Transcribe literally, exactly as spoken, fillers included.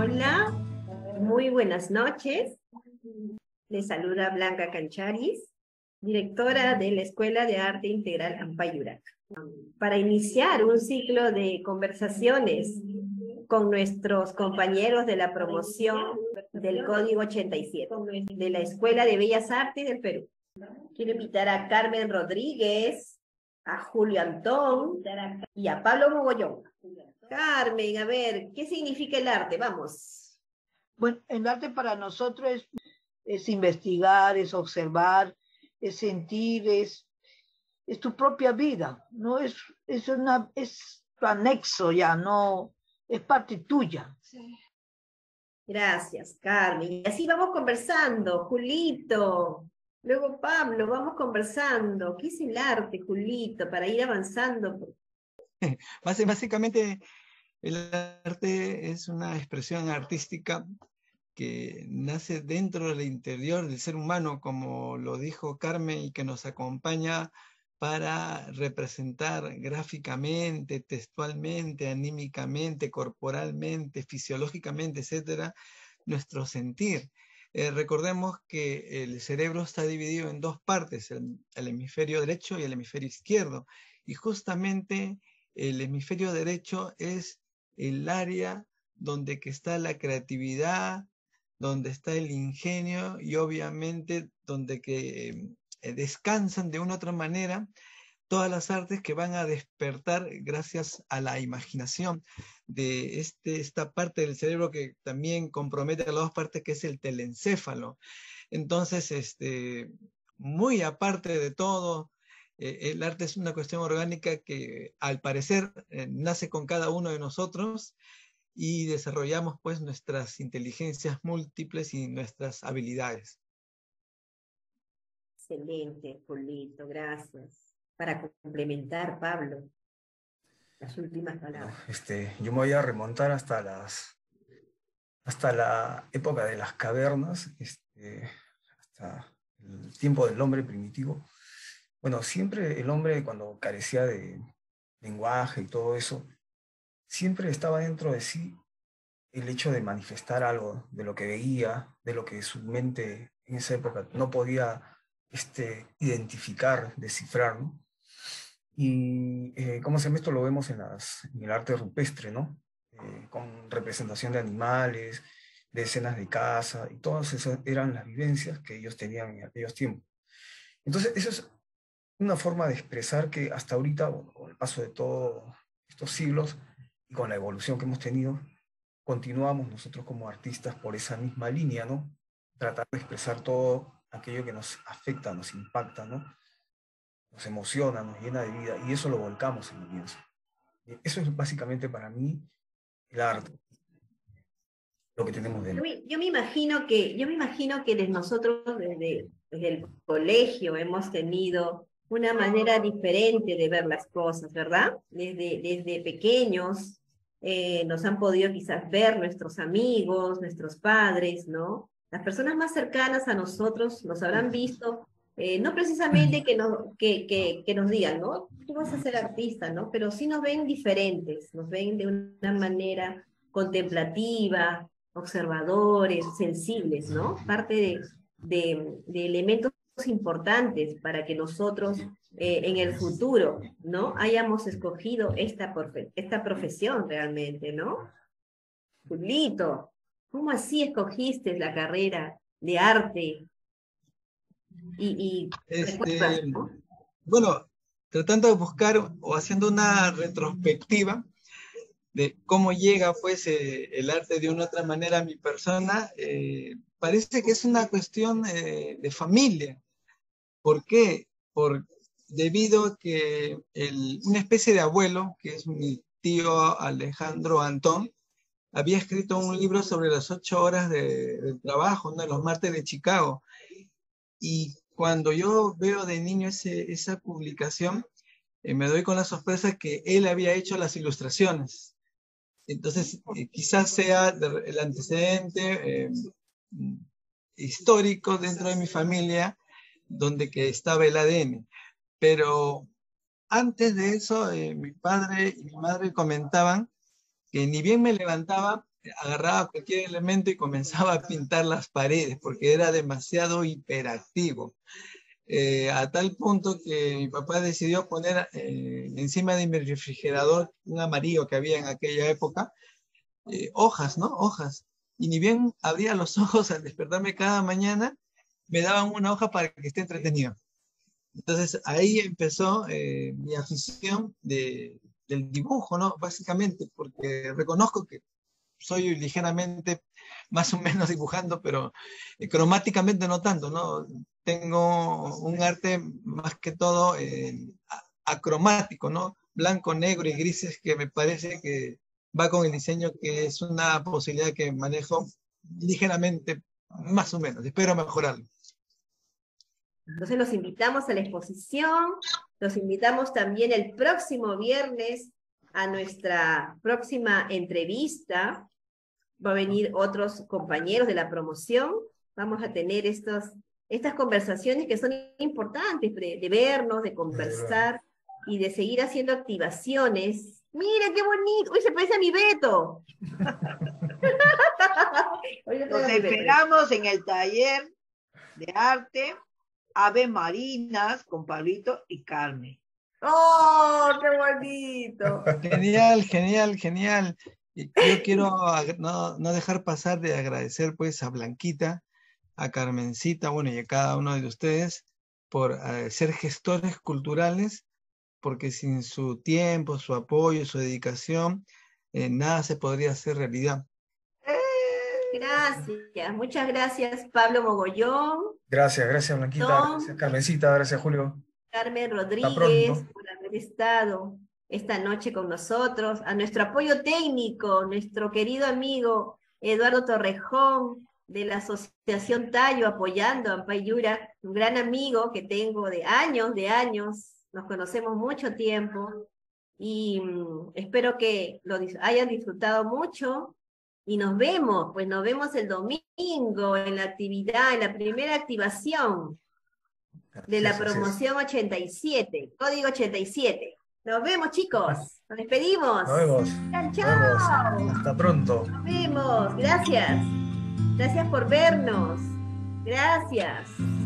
Hola, muy buenas noches. Les saluda Blanca Cancharis, directora de la Escuela de Arte Integral Ampayurac. Para iniciar un ciclo de conversaciones con nuestros compañeros de la promoción del Código ochenta y siete de la Escuela de Bellas Artes del Perú. Quiero invitar a Carmen Rodríguez, a Julio Antón y a Pablo Mogollón. Carmen, a ver, ¿qué significa el arte? Vamos. Bueno, el arte para nosotros es, es investigar, es observar, es sentir, es, es tu propia vida, no es, es, una, es tu anexo ya, no es parte tuya. Sí. Gracias, Carmen. Y así vamos conversando, Julito. Luego Pablo, vamos conversando. ¿Qué es el arte, Julito? Para ir avanzando. Básicamente, el arte es una expresión artística que nace dentro del interior del ser humano, como lo dijo Carmen, y que nos acompaña para representar gráficamente, textualmente, anímicamente, corporalmente, fisiológicamente, etcétera, nuestro sentir. Eh, recordemos que el cerebro está dividido en dos partes, el, el hemisferio derecho y el hemisferio izquierdo, y justamente el hemisferio derecho es el área donde que está la creatividad, donde está el ingenio y obviamente donde que eh, descansan de una u otra manera todas las artes que van a despertar gracias a la imaginación de este, esta parte del cerebro que también compromete a las dos partes, que es el telencéfalo. Entonces, este, muy aparte de todo, eh, el arte es una cuestión orgánica que al parecer eh, nace con cada uno de nosotros y desarrollamos pues nuestras inteligencias múltiples y nuestras habilidades. Excelente, Julito, gracias. Para complementar, Pablo, las últimas palabras. Bueno, este, yo me voy a remontar hasta las hasta la época de las cavernas, este, hasta el tiempo del hombre primitivo. Bueno, siempre el hombre, cuando carecía de lenguaje y todo eso, siempre estaba dentro de sí el hecho de manifestar algo de lo que veía, de lo que su mente en esa época no podía este, identificar, descifrar, ¿no? Y eh, ¿cómo se llama esto? Lo vemos en, las, en el arte rupestre, ¿no? Eh, con representación de animales, de escenas de caza, y todas esas eran las vivencias que ellos tenían en aquellos tiempos. Entonces, eso es una forma de expresar que hasta ahorita, bueno, con el paso de todos estos siglos y con la evolución que hemos tenido, continuamos nosotros como artistas por esa misma línea, ¿no? Tratar de expresar todo aquello que nos afecta, nos impacta, ¿no? Nos emociona, nos llena de vida, y eso lo volcamos en el lienzo. Eso es básicamente para mí el arte, lo que tenemos dentro. Yo me, yo me imagino que, yo me imagino que nosotros desde, desde el colegio hemos tenido una manera diferente de ver las cosas, ¿verdad? Desde, desde pequeños eh, nos han podido quizás ver nuestros amigos, nuestros padres, ¿no? Las personas más cercanas a nosotros nos habrán visto. Eh, no precisamente que, no, que, que, que nos digan, ¿no? Tú vas a ser artista, ¿no? Pero sí nos ven diferentes, nos ven de una manera contemplativa, observadores, sensibles, ¿no? Parte de, de, de elementos importantes para que nosotros eh, en el futuro, ¿no? Hayamos escogido esta, esta profesión realmente, ¿no? Julito, ¿cómo así escogiste la carrera de arte? Y, y este, ¿no? Bueno, tratando de buscar o haciendo una retrospectiva de cómo llega pues eh, el arte de una u otra manera a mi persona, eh, parece que es una cuestión eh, de familia. ¿Por qué? Por, debido a que el, una especie de abuelo, que es mi tío Alejandro Antón, había escrito un libro sobre las ocho horas de, de trabajo, uno de los martes de Chicago. Y cuando yo veo de niño ese, esa publicación, eh, me doy con la sorpresa que él había hecho las ilustraciones. Entonces, eh, quizás sea de, el antecedente eh, histórico dentro de mi familia donde que estaba el A D N. Pero antes de eso, eh, mi padre y mi madre comentaban que ni bien me levantaba, agarraba cualquier elemento y comenzaba a pintar las paredes, porque era demasiado hiperactivo. Eh, a tal punto que mi papá decidió poner eh, encima de mi refrigerador, un amarillo que había en aquella época, eh, hojas, ¿no? Hojas. Y ni bien abría los ojos al despertarme cada mañana, me daban una hoja para que esté entretenido. Entonces ahí empezó eh, mi afición de, del dibujo, ¿no? Básicamente, porque reconozco que soy ligeramente más o menos dibujando, pero eh, cromáticamente no tanto, ¿no? Tengo un arte más que todo eh, acromático, ¿no? Blanco, negro y grises, que me parece que va con el diseño, que es una posibilidad que manejo ligeramente, más o menos. Espero mejorarlo. Entonces los invitamos a la exposición, los invitamos también el próximo viernes a nuestra próxima entrevista. Va a venir otros compañeros de la promoción, vamos a tener estos, estas conversaciones que son importantes, de, de vernos, de conversar y de seguir haciendo activaciones. ¡Mira qué bonito! ¡Uy, se parece a mi Beto! Los esperamos en el taller de arte Ave Marinas con Pablito y Carmen. ¡Oh, qué bonito! Genial, genial, genial. Yo quiero no, no dejar pasar de agradecer pues a Blanquita, a Carmencita, bueno, y a cada uno de ustedes por uh, ser gestores culturales, porque sin su tiempo, su apoyo, su dedicación, eh, nada se podría hacer realidad. Gracias, muchas gracias Pablo Mogollón. Gracias, gracias Blanquita, Tom, gracias Carmencita, gracias Julio. Carmen Rodríguez por haber estado esta noche con nosotros, a nuestro apoyo técnico, nuestro querido amigo Eduardo Torrejón de la Asociación Tayo, apoyando a Ampay Yura, un gran amigo que tengo de años, de años, nos conocemos mucho tiempo, y mmm, espero que lo hayan disfrutado mucho, y nos vemos, pues nos vemos el domingo en la actividad, en la primera activación de la promoción ochenta y siete, código ochenta y siete. Nos vemos, chicos. Nos despedimos. Nos vemos. Chao, chao. Nos vemos. Hasta pronto. Nos vemos. Gracias. Gracias por vernos. Gracias.